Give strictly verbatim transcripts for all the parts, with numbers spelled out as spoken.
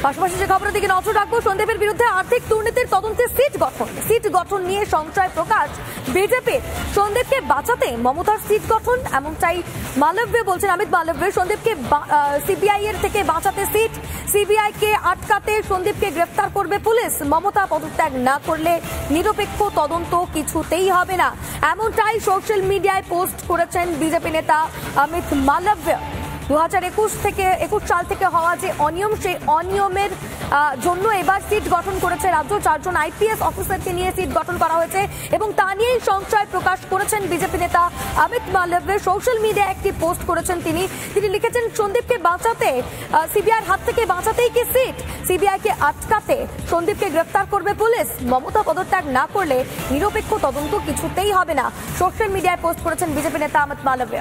পাশাপাশি যে খবরের দিকে নজর রাখবো, সন্দীপের বিরুদ্ধে আর্থিক দুর্নীতির তদন্তে সিট গঠন সিট গঠন নিয়ে সংশয় প্রকাশ বিজেপির। সন্দীপকে বাঁচাতে মমতার সিট গঠন, এমনটাই মালব্য বলছেন। অমিত মালব্য, সন্দীপকে সিবিআই এর থেকে বাঁচাতে সিট, সিবিআই কে আটকাতে সন্দীপকে গ্রেফতার করবে পুলিশ, মমতা পদত্যাগ না করলে নিরপেক্ষ তদন্ত কিছুতেই হবে না, এমনটাই সোশ্যাল মিডিয়ায় পোস্ট করেছেন বিজেপি নেতা অমিত মালব্য। দু হাজার একুশ থেকে একুশ সাল থেকে হওয়া যে অনিয়ম, সেই অনিয়মের জন্য এবার সিট গঠন করেছে রাজ্য। চারজন আইপিএস অফিসারকে নিয়ে সিট গঠন করা হয়েছে এবং তা নিয়েই সংশয় প্রকাশ করেছেন বিজেপি নেতা অমিত মালব্য। সোশ্যাল মিডিয়ায় একটি পোস্ট করেছেন তিনি তিনি লিখেছেন, সন্দীপকে বাঁচাতে সিবিআইয়ের হাত থেকে বাঁচাতেই কি সিট, সিবিআই কে আটকাতে সন্দীপকে গ্রেফতার করবে পুলিশ, মমতা পদত্যাগ না করলে নিরপেক্ষ তদন্ত কিছুতেই হবে না, সোশ্যাল মিডিয়ায় পোস্ট করেছেন বিজেপি নেতা অমিত মালব্য।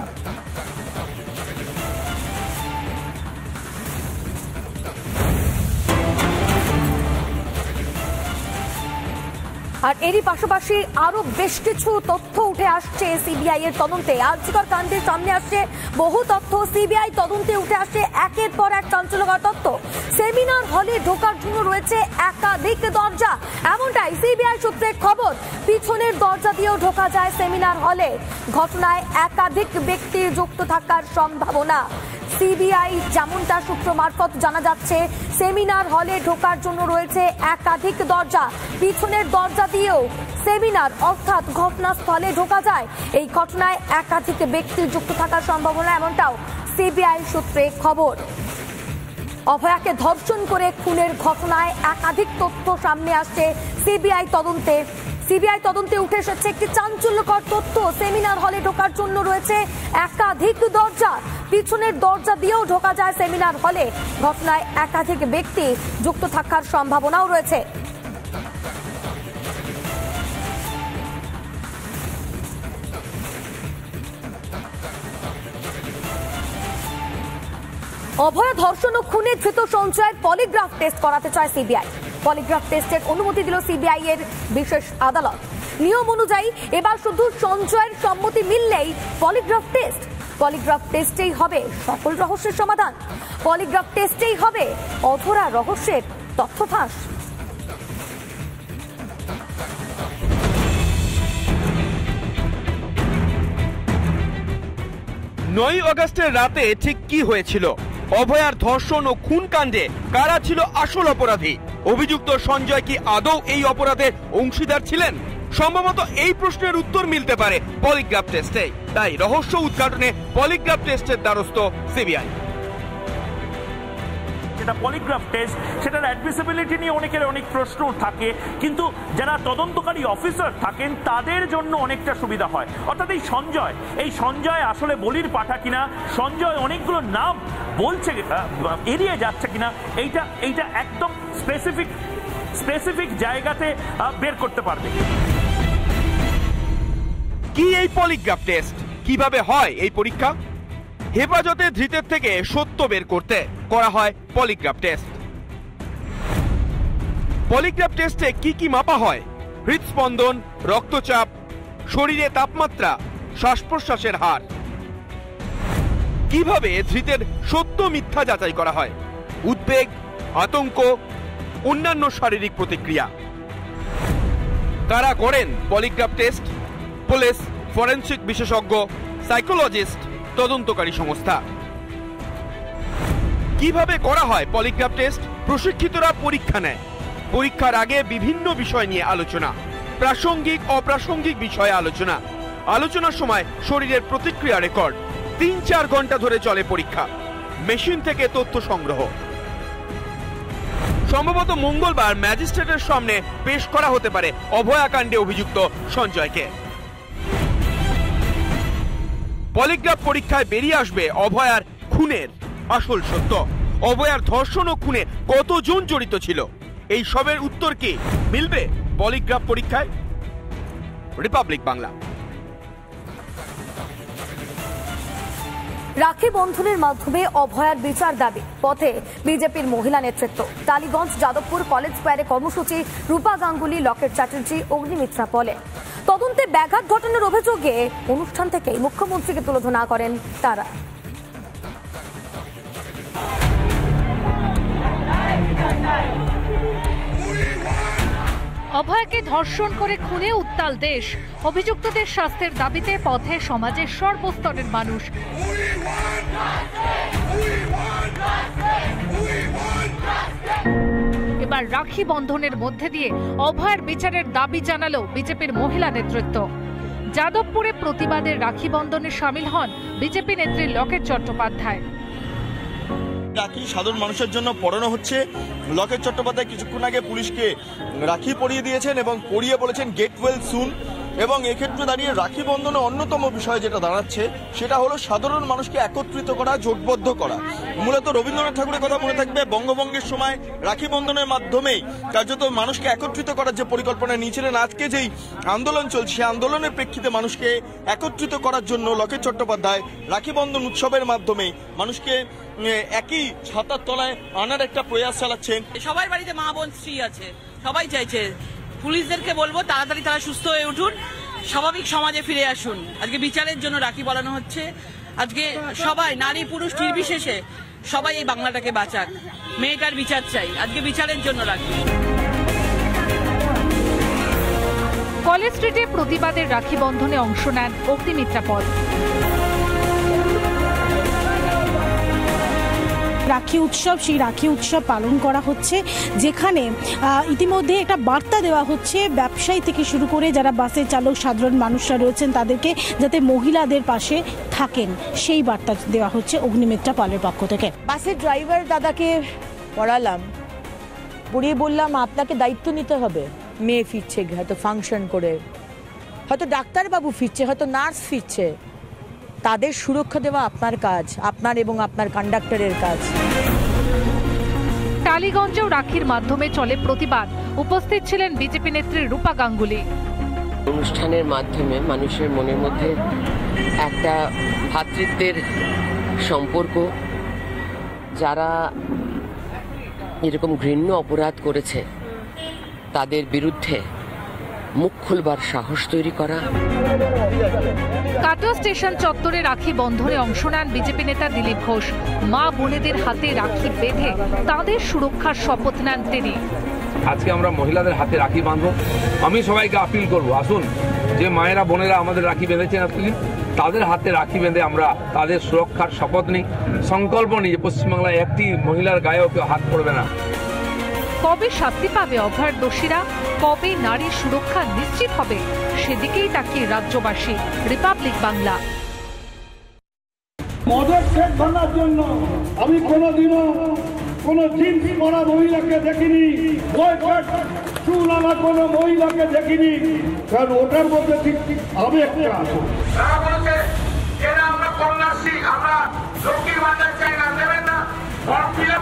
আর এরই পাশাপাশি আরো বেশ কিছু তথ্য উঠে আসছে সিবিআই এর তদন্তে। আর্যিকর কাণ্ডের সামনে আসছে বহু তথ্য, সিবিআই তদন্তে উঠে আসছে একের পর এক চাঞ্চল্যকর তথ্য। সেমিনার হলে ঢোকার জন্য রয়েছে একাধিক দরজা, এমনটাই সিবিআই সূত্রে খবর। পিছনের দরজা দিয়েও ঢোকা যায় সেমিনার হলে, ঘটনায় একাধিক ব্যক্তির যুক্ত থাকার সম্ভাবনা। সিবিআই যেমনটা সূত্র মারফত জানা যাচ্ছে, সেমিনার হলে ঢোকার জন্য রয়েছে একাধিক দরজা, পিছনের দরজা দিয়েও সেমিনার অর্থাৎ ঘটনাস্থলে ঢোকা যায়। এই ঘটনায় একাধিক ব্যক্তির যুক্ত থাকার সম্ভাবনা, এমনটাও সিবিআই সূত্রে খবর। অভয়াকে ধর্ষণ করে খুনের ঘটনায় একাধিক তথ্য সামনে আসছে সিবিআই তদন্তে। সিবিআই তদন্তে উঠে এসেছে একটি চাঞ্চল্যকর তথ্য, সেমিনার হলে ঢোকার জন্য রয়েছে একাধিক দরজা, পিছনের দরজা দিয়েও ঢোকা যায় সেমিনার হলে, ঘটনায় একাধিক ব্যক্তি যুক্ত থাকার সম্ভাবনাও রয়েছে। অভয়া ধর্ষণ ও খুনে ধৃত সঞ্জয়ের পলিগ্রাফ টেস্ট করাতে চায় সিবিআই। পলিগ্রাফ টেস্টের অনুমতি দিল সিবিআই এর বিশেষ আদালত। নিয়ম অনুযায়ী এবার শুধু সঞ্জয়ের সম্মতি মিললেই পলিগ্রাফ টেস্ট, পলিগ্রাফ টেস্টেই হবে সকল রহস্যের সমাধান, পলিগ্রাফ টেস্টেই হবে অধরা রহস্যের তথ্য ফাঁস। নয় আগস্টের রাতে ঠিক কি হয়েছিল? অভয়ার ধর্ষণ ও খুন কাণ্ডে কারা ছিল আসল অপরাধী? অভিযুক্ত সঞ্জয় কি আদৌ এই অপরাধের অংশীদার ছিলেন? সম্ভবত এই প্রশ্নের উত্তর মিলতে পারে পলিগ্রাফ টেস্টে। তাই রহস্য উদ্ঘাটনে পলিগ্রাফ টেস্টের দ্বারস্থ সিবিআই। যেটা পলিগ্রাফ টেস্ট, সেটার অ্যাডমিসিবিলিটি নিয়ে অনেকের অনেক প্রশ্ন থাকে, কিন্তু যারা তদন্তকারী অফিসার থাকেন তাদের জন্য অনেকটা সুবিধা হয়। অর্থাৎ এই সঞ্জয় এই সঞ্জয় আসলে বলির পাঠা কিনা, সঞ্জয় অনেকগুলো নাম বলছে এড়িয়ে যাচ্ছে কিনা, এইটা এইটা একদম স্পেসিফিক স্পেসিফিক জায়গাতে বের করতে পারবে। কি এই পলিগ্রাফ টেস্ট? কিভাবে হয় এই পরীক্ষা? হেফাজতে ধৃতের থেকে সত্য বের করতে করা হয় পলিগ্রাফ টেস্ট। পলিগ্রাফ টেস্টে কি কি মাপা হয়? হৃদস্পন্দন, রক্তচাপ, শরীরে তাপমাত্রা, শ্বাস প্রশ্বাসের হার। কিভাবে ধৃতের সত্য মিথ্যা যাচাই করা হয়? উদ্বেগ, আতঙ্ক, অন্যান্য শারীরিক প্রতিক্রিয়া। কারা করেন পলিগ্রাফ টেস্ট? পুলিশ, ফরেনসিক বিশেষজ্ঞ, সাইকোলজিস্ট, তদন্তকারী সংস্থা। কিভাবে করা হয় পলিগ্রাফ টেস্ট? প্রশিক্ষিতরা পরীক্ষা নেয়। পরীক্ষার আগে বিভিন্ন বিষয় নিয়ে আলোচনা, প্রাসঙ্গিক অপ্রাসঙ্গিক বিষয়ে আলোচনা। আলোচনার সময় শরীরের প্রতিক্রিয়া রেকর্ড। তিন চার ঘন্টা ধরে চলে পরীক্ষা। মেশিন থেকে তথ্য সংগ্রহ। সম্ভবত মঙ্গলবার ম্যাজিস্ট্রেটের সামনে পেশ করা হতে পারে অভয়াকাণ্ডে অভিযুক্ত সঞ্জয়কে। পলিগ্রাফ পরীক্ষায় বেরিয়ে আসবে অভয়ার খুনের আসল সত্য। অভয়ার ধর্ষণ ও খুনে কতজন জড়িত ছিল, এই সবের উত্তর কি মিলবে পলিগ্রাফ পরীক্ষায়? রিপাবলিক বাংলা। রাখি বন্ধনের মাধ্যমে অভয়ার বিচার দাবি, পথে বিজেপির মহিলা নেতৃত্ব। টালিগঞ্জ, যাদবপুর, কলেজ স্কোয়ারে কর্মসূচি। রূপা গাঙ্গুলি, লকেট চ্যাটার্জি, অগ্নিমিত্রা পলে। তদন্তে ব্যাঘাত ঘটানোর অভিযোগে অনুষ্ঠান থেকে মুখ্যমন্ত্রীকে তুলোধনা করেন তারা। অভয়কে ধর্ষণ করে খুনে উত্তাল দেশ। অভিযুক্তদের শাস্তির দাবিতে পথে সমাজের সর্বস্তরের মানুষ। এবার রাখি বন্ধনের মধ্যে দিয়ে অভয়ের বিচারের দাবি জানালো বিজেপির মহিলা নেতৃত্ব। যাদবপুরে প্রতিবাদের রাখি বন্ধনে সামিল হন বিজেপি নেত্রী লকেট চট্টোপাধ্যায়। রাখি সাধারণ মানুষের জন্য পড়ানো হচ্ছে। লকেট চট্টোপাধ্যায় কিছুক্ষণ আগে পুলিশকে রাখি পরিয়ে দিয়েছেন এবং পরিয়ে বলেছেন গেট ওয়েল সুন। এবং এক্ষেত্রে দাঁড়িয়ে রাখি বন্ধনে অন্যতম বিষয় যেটা দাঁড়াচ্ছে সেটা হলো সাধারণ মানুষকে একত্রিত করা, জোটবদ্ধ করা। মূলত রবীন্দ্রনাথ ঠাকুরের কথা মনে থাকবে, বঙ্গভঙ্গের সময় রাখি বন্ধনের মাধ্যমেই কার্যত মানুষকে একত্রিত করার যে পরিকল্পনা নিয়েছিলেন। আজকে যেই আন্দোলন চলছে সেই আন্দোলনের প্রেক্ষিতে মানুষকে একত্রিত করার জন্য লকেট চট্টোপাধ্যায় রাখি বন্ধন উৎসবের মাধ্যমে মানুষকে একই ছাতার তলায় আনার একটা প্রয়াস চালাচ্ছেন। সবার বাড়িতে মা বোন স্ত্রী আছে, সবাই চাইছে। পুলিশদেরকে বলবো তাড়াতাড়ি তারা সুস্থ হয়ে উঠুন, স্বাভাবিক সমাজে ফিরে আসুন। আজকে বিচারের জন্য রাখি বলানো হচ্ছে। আজকে সবাই নারী পুরুষ নির্বিশেষে সবাই এই বাংলাটাকে বাঁচাক। মেয়েটার বিচার চাই, আজকে বিচারের জন্য রাখি। কলেজ স্ট্রিটে প্রতিবাদের রাখি বন্ধনে অংশ নেন অগ্নিমিত্রা পল। রাখি উৎসব, সেই রাখি উৎসব পালন করা হচ্ছে, যেখানে ইতিমধ্যে একটা বার্তা দেওয়া হচ্ছে ব্যবসায়ী থেকে শুরু করে যারা বাসের চালক, সাধারণ মানুষরা রয়েছেন তাদেরকে, যাতে মহিলাদের পাশে থাকেন, সেই বার্তা দেওয়া হচ্ছে অগ্নিমিত্রা পালের পক্ষ থেকে। বাসের ড্রাইভার দাদাকে পড়ালাম, পড়িয়ে বললাম আপনাকে দায়িত্ব নিতে হবে। মেয়ে ফিরছে হয়তো ফাংশন করে, হয়তো ডাক্তারবাবু ফিরছে, হয়তো নার্স ফিরছে, তাদের সুরক্ষা দেওয়া আপনার কাজ, আপনার এবং আপনার কন্ডাক্টরের কাজ। টালিগঞ্জেও রাখির মাধ্যমে চলে প্রতিবাদ। উপস্থিত ছিলেন বিজেপি নেত্রী রূপা গাঙ্গুলি। অনুষ্ঠানের মাধ্যমে মানুষের মনের মধ্যে একটা ভ্রাতৃত্বের সম্পর্ক, যারা এরকম ঘৃণ্য অপরাধ করেছে তাদের বিরুদ্ধে মুখ খুলবার সাহস তৈরি করা। কাটোয়া স্টেশন চত্বরে রাখি বন্ধনে অংশ নেন বিজেপি নেতা দিলীপ ঘোষ। মা বোনেদের হাতে রাখি বেঁধে তাদের সুরক্ষার শপথ নেন তিনি। আজকে আমরা মহিলাদের হাতে রাখি বাঁধবো। আমি সবাইকে আপিল করব, আসুন যে মায়েরা বোনেরা আমাদের রাখি বেঁধেছেন, আপনি তাদের হাতে রাখি বেঁধে আমরা তাদের সুরক্ষার শপথ নিই, সংকল্প নিই যে পশ্চিমবাংলায় একটি মহিলার গায়েও কেউ হাত পড়বে না। কবে শাস্তি পাবে অভয়ের দোষীরা, কবে নারীর সুরক্ষা নিশ্চিত হবে, সেদিকেই তাকিয়ে রাজ্যবাসী। রিপাবলিক বাংলা। মদের ঠেক ভাঙার জন্য আমি কোনোদিনও কোনো জিন্স পরা মহিলাকে দেখিনি, চুল আনা কোনো মহিলাকে দেখিনি, কারণ ওটার মধ্যে ঠিক ঠিক আবেগটা আছে। আমরা কন্যাশ্রী, আমরা লক্ষ্মীর ভান্ডার চাই না, দেবেন না।